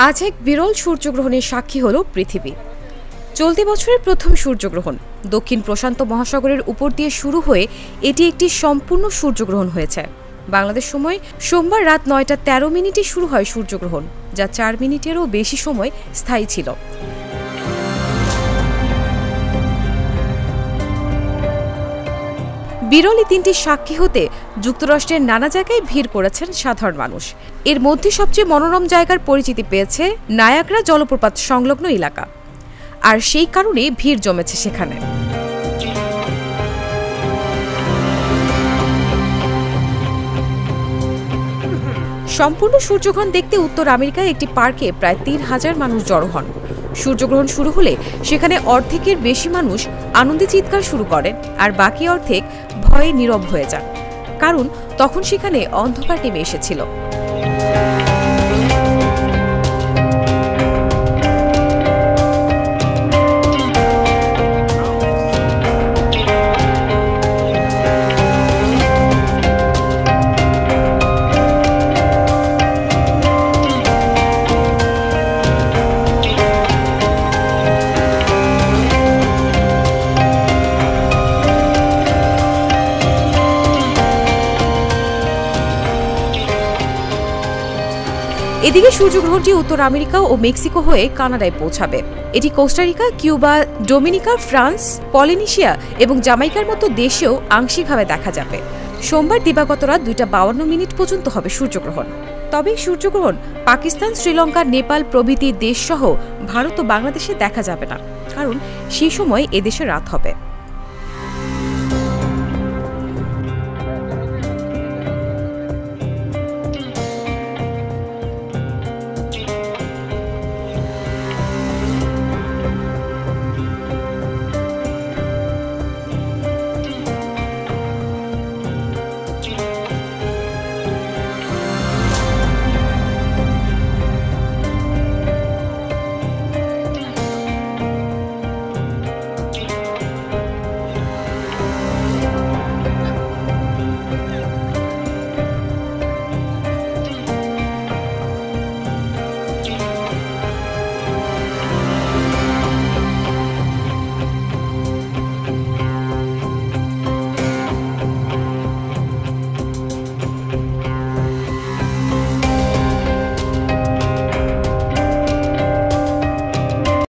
আজ এক বিরল সূর্যগ্রহণের সাক্ষী হল পৃথিবী। চলতি বছরের প্রথম সূর্যগ্রহণ দক্ষিণ প্রশান্ত মহাসাগরের উপর দিয়ে শুরু হয়ে এটি একটি সম্পূর্ণ সূর্যগ্রহণ হয়েছে। বাংলাদেশ সময় সোমবার রাত ৯টা ১৩ মিনিটে শুরু হয় সূর্যগ্রহণ, যা ৪ মিনিটেরও বেশি সময় স্থায়ী ছিল। বিরল এই তিনটি সাক্ষী হতে যুক্তরাষ্ট্রের নানা জায়গায় ভিড় করেছেন সাধারণ মানুষ। এর মধ্যে সবচেয়ে মনোরম জায়গার পরিচিতি পেয়েছে নায়াগ্রা জলপ্রপাত সংলগ্ন এলাকা, আর সেই কারণে ভিড় জমেছে সেখানে। সম্পূর্ণ সূর্যগ্রহণ দেখতে উত্তর আমেরিকায় একটি পার্কে প্রায় ৩,০০০ মানুষ জড়ো হন। সূর্যগ্রহণ শুরু হলে সেখানে অর্ধেকের বেশি মানুষ আনন্দে চিৎকার শুরু করেন, আর বাকি অর্ধেক ভয়ে নীরব হয়ে যান, কারণ তখন সেখানে অন্ধকার নেমে এসেছিল। এদিকে সূর্যগ্রহণটি উত্তর আমেরিকা ও মেক্সিকো হয়ে কানাডায় পৌঁছাবে। এটি Costa Rica, Cuba, Dominica, France, Polynesia এবং জামাইকার মতো দেশেও আংশিকভাবে দেখা যাবে। সোমবার দিবাগত রাত ২টা ৫২ মিনিট পর্যন্ত হবে সূর্যগ্রহণ। তবে সূর্যগ্রহণ পাকিস্তান, শ্রীলঙ্কা, নেপাল প্রভৃতি দেশসহ ভারত ও বাংলাদেশে দেখা যাবে না, কারণ সেই সময় এদেশে রাত হবে।